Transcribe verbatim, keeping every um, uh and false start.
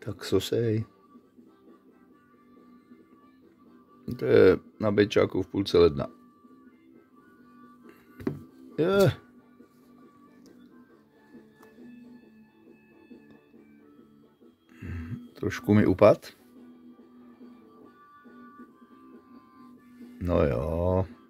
Tak sosej. To je na Bečáku v půlce ledna. Je. Trošku mi upad. No jo.